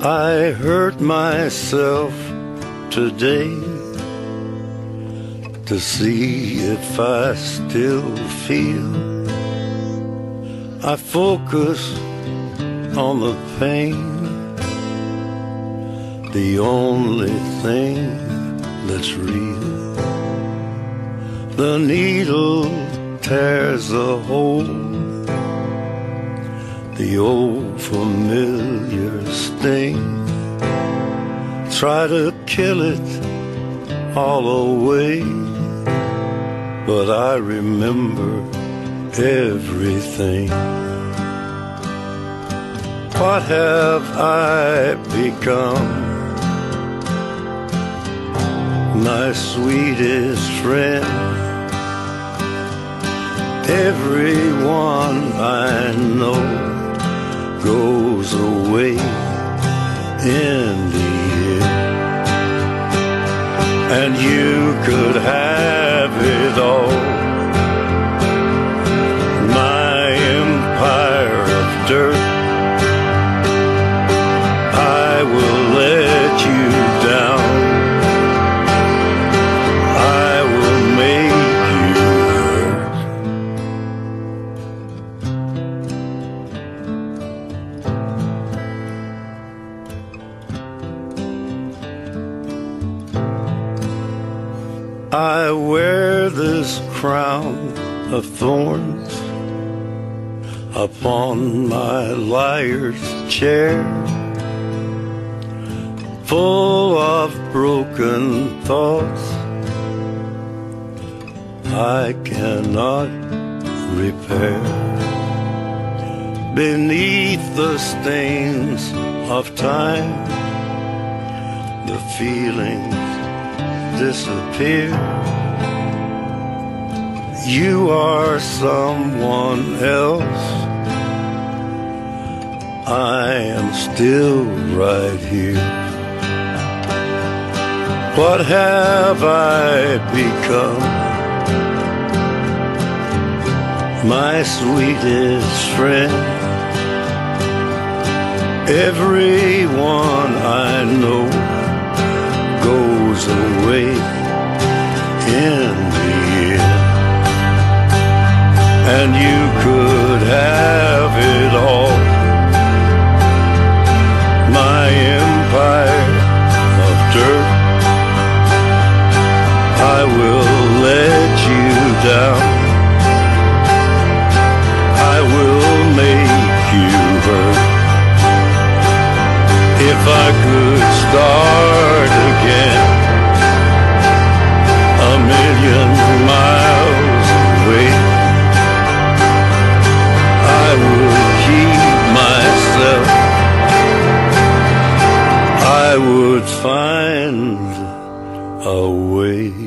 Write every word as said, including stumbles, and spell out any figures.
I hurt myself today to see if I still feel. I focus on the pain, the only thing that's real. The needle tears a hole, the old familiar sting. Try to kill it all away, but I remember everything. What have I become? My sweetest friend. Everyone I know goes away in the end, and you could have it all. My empire of dirt, I will let you down. I will make you hurt. I wear this crown of thorns upon my liar's chair, full of broken thoughts I cannot repair. Beneath the stains of time, the feelings disappear. You are someone else, I am still right here. What have I become? My sweetest friend. Everyone I know goes away in the end, and you could have it all. My empire of dirt, I will let you down. I will make you hurt. If I could start again, a million miles away, I would keep myself. I would find a way.